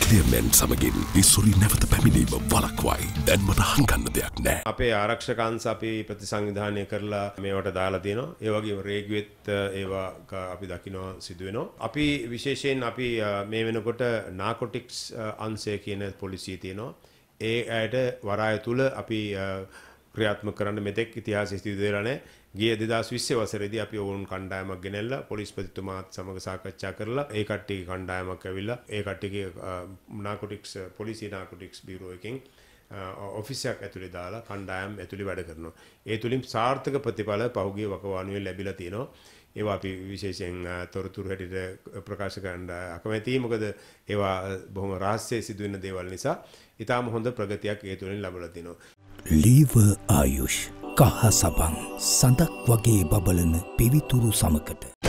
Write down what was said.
ක්ලියර්මෙන් සමගින් ඉස්සුරි නැවත පැමිණීම වළක්වයි. දැන් මට හංගන්න දෙයක් නැහැ. අපේ ආරක්ෂකංශ අපි ප්‍රතිසංවිධානය කරලා මේවට දාලා තියෙනවා. ඒ වගේම රේගුවෙත් ඒවා අපි දකිනවා සිදු වෙනවා. අපි විශේෂයෙන් අපි මේ වෙනකොට නාකොටික්ස් අංශය කියන පොලිසිය තියෙනවා. ඒ ඇයට වරාය තුල අපි ක්‍රියාත්මක කරන්න මෙතෙක් ඉතිහාසයේ සිදු වෙලා නැහැ. ගිය 2020 වසරේදී අපි ඕන් කණ්ඩායමක් ගෙනල්ලා පොලිස්පතිතුමාත් සමග සාකච්ඡා කරලා ඒ කට්ටියගේ කණ්ඩායමක් ඇවිල්ලා ඒ කට්ටියගේ නාකොටික්ස් පොලිසිය නාකොටික්ස් බියුරෝ එකෙන් ඔෆිස් එකක් ඇතුලේ දාලා කණ්ඩායම් ඇතුලේ වැඩ කරනවා. ඒ තුලින් සාර්ථක ප්‍රතිඵල පහුගිය වකවානුවේ ලැබිලා තියෙනවා. ඒවා අපි විශේෂයෙන් තොරතුරු හැටියට ප්‍රකාශ කරන්න අකමැතියි. මොකද ඒවා බොහොම රහස්‍යයෙන් සිදුවෙන දේවල් නිසා ඊටාම හොඳ ප්‍රගතියක් ඒ තුලින් ලැබලා තිනවා. ලීවර් ආයුෂ් කහ සබන් සඳක් වගේ බබලන පිවිතුරු සමකට